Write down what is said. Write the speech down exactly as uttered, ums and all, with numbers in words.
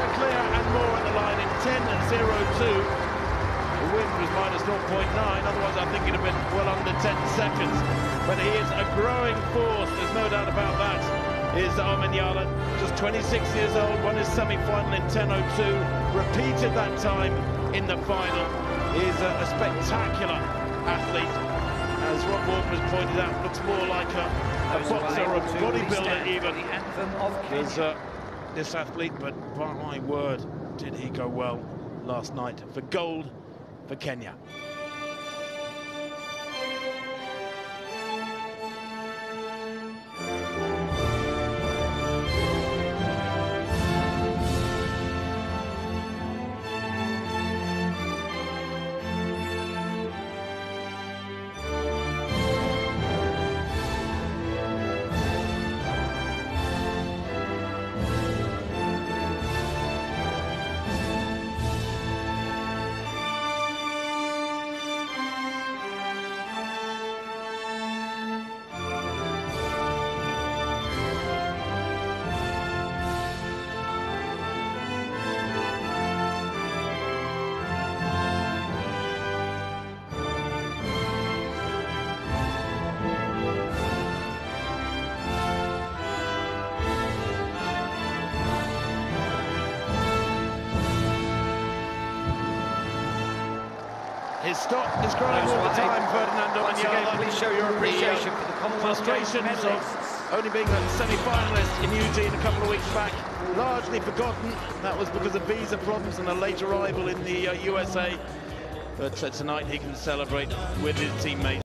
metre clear and more at the line in ten zero two. The wind was minus zero point nine, otherwise I think it'd have been well under ten seconds. But he is a growing force, there's no doubt about that. Is Omanyala, just twenty-six years old, won his semi-final in ten oh two, repeated that time in the final. He is a, a spectacular athlete. As Rob Walker has pointed out, looks more like a, a boxer or a bodybuilder even. The Anthem of Kenyan. Is uh, this athlete, but by my word, did he go well last night for gold for Kenya. His stock is growing all the time, Ferdinand Once again, Omanyala. please show your appreciation The, uh, for the Commonwealth Games frustrations medalists. of only being a semi-finalist in Eugene a couple of weeks back, largely forgotten. That was because of visa problems and a late arrival in the uh, U S A. But uh, tonight he can celebrate with his teammates.